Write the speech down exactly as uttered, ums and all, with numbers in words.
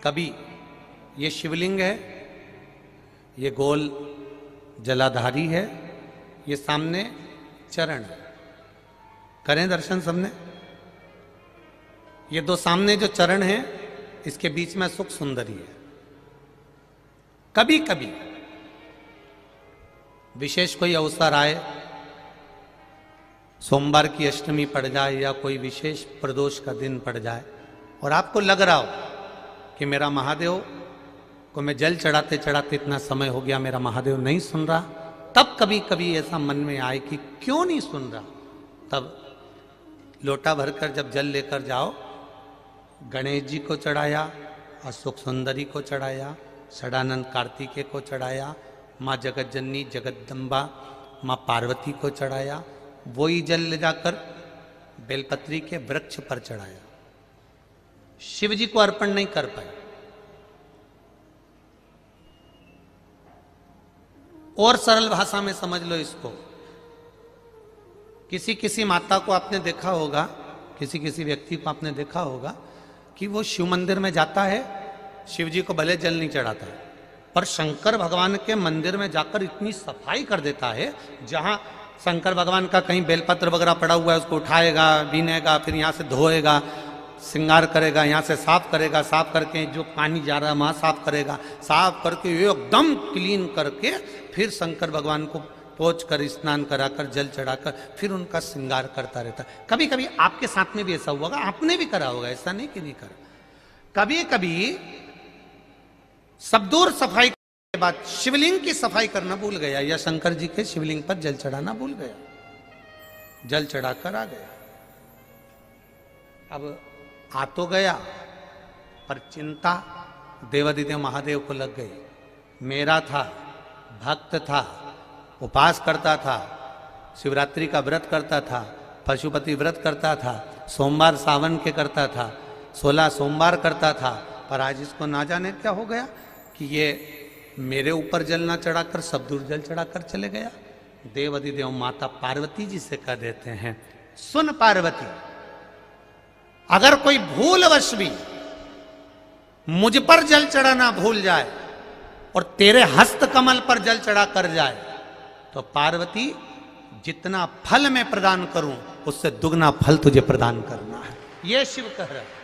कभी ये शिवलिंग है, ये गोल जलाधारी है, ये सामने चरण है। करें दर्शन सबने। ये दो सामने जो चरण है, इसके बीच में सुख सुंदरी है। कभी कभी विशेष कोई अवसर आए, सोमवार की अष्टमी पड़ जाए या कोई विशेष प्रदोष का दिन पड़ जाए और आपको लग रहा हो कि मेरा महादेव को मैं जल चढ़ाते चढ़ाते इतना समय हो गया, मेरा महादेव नहीं सुन रहा, तब कभी कभी ऐसा मन में आए कि क्यों नहीं सुन रहा, तब लोटा भरकर जब जल लेकर जाओ, गणेश जी को चढ़ाया, अशोक सुंदरी को चढ़ाया, षडानंद कार्तिकेय को चढ़ाया, माँ जगत जननी जगदम्बा माँ पार्वती को चढ़ाया, वही जल ले जाकर बेलपत्री के वृक्ष पर चढ़ाया। शिव जी को अर्पण नहीं कर पाए। और सरल भाषा में समझ लो इसको, किसी किसी माता को आपने देखा होगा, किसी किसी व्यक्ति को आपने देखा होगा कि वो शिव मंदिर में जाता है, शिव जी को भले जल नहीं चढ़ाता है, पर शंकर भगवान के मंदिर में जाकर इतनी सफाई कर देता है, जहां शंकर भगवान का कहीं बेलपत्र वगैरह पड़ा हुआ है उसको उठाएगा, बीनेगा, फिर यहाँ से धोएगा, श्रृंगार करेगा, यहाँ से साफ करेगा, साफ करके जो पानी जा रहा है वहाँ साफ करेगा, साफ करके एकदम क्लीन करके फिर शंकर भगवान को पोंछ कर स्नान कराकर जल चढ़ाकर फिर उनका श्रृंगार करता रहता। कभी कभी आपके साथ में भी ऐसा हुआ होगा, आपने भी करा होगा, ऐसा नहीं कि नहीं करा। कभी कभी सब दूर सफाई के बाद शिवलिंग की सफाई करना भूल गया या शंकर जी के शिवलिंग पर जल चढ़ाना भूल गया, जल चढ़ाकर आ गया। अब आ तो गया, पर चिंता देवादिदेव महादेव को लग गई। मेरा था, भक्त था, उपास करता था, शिवरात्रि का व्रत करता था, पशुपति व्रत करता था, सोमवार सावन के करता था, सोलह सोमवार करता था, पर आज इसको ना जाने क्या हो गया कि ये मेरे ऊपर जल ना चढ़ाकर सब दूर जल चढ़ाकर चले गया। देवादिदेव माता पार्वती जी से कह देते हैं, सुन पार्वती, अगर कोई भूलवश भी मुझ पर जल चढ़ाना भूल जाए और तेरे हस्त कमल पर जल चढ़ा कर जाए, तो पार्वती जितना फल मैं प्रदान करूं उससे दुगना फल तुझे प्रदान करना है। यह शिव कह रहा है।